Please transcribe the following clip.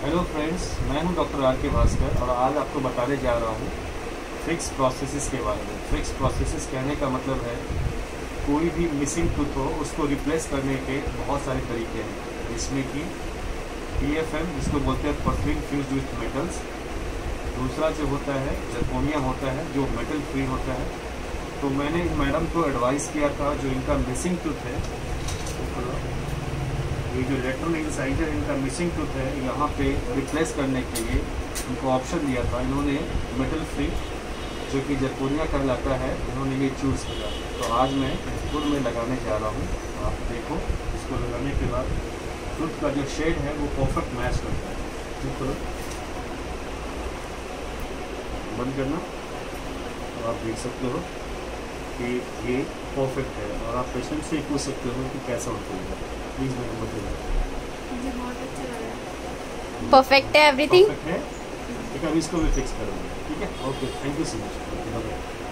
Hello friends, मैं हूं doctor R के भास्कर और आज आपको बताने जा रहा हूं फिक्स प्रोस्थेसिस के बारे में। फिक्स प्रोस्थेसिस कहने का मतलब है कोई भी मिसिंग टूथ हो उसको रिप्लेस करने के बहुत सारे तरीके हैं, जिसमें कि PFM जिसको बोलते हैं परफ्यूम फ्यूज्ड विथ मेटल्स। दूसरा जो होता है जर्कोनिया होता है जो मेटल फ्री होता है। तो मैंने इन मैडम को एडवाइस किया था जो इनका मिसिंग टूथ है, ये जो लेटरल इंसाइजर इनका मिसिंग टूथ है, यहाँ पे रिप्लेस करने के लिए उनको ऑप्शन दिया था। इन्होंने मेटल फ्री जो कि जर्कोनिया कहलाता है, इन्होंने ये चूज़ किया। तो आज मैं खुद में लगाने जा रहा हूँ। आप देखो, इसको लगाने के बाद टूथ का जो शेड है वो परफेक्ट मैच करता है। देखो, बंद करना। तो आप देख सकते हो कि ये परफेक्ट है और आप पेशेंट से पूछ सकते हो कि कैसा होता है। प्लीज़ मेरे को बताइए। मुझे बहुत अच्छा लगा। परफेक्ट है एवरीथिंग। परफेक्ट है। ठीक है, अब इसको भी फिक्स करूँगा। ठीक है, okay, thank you so much.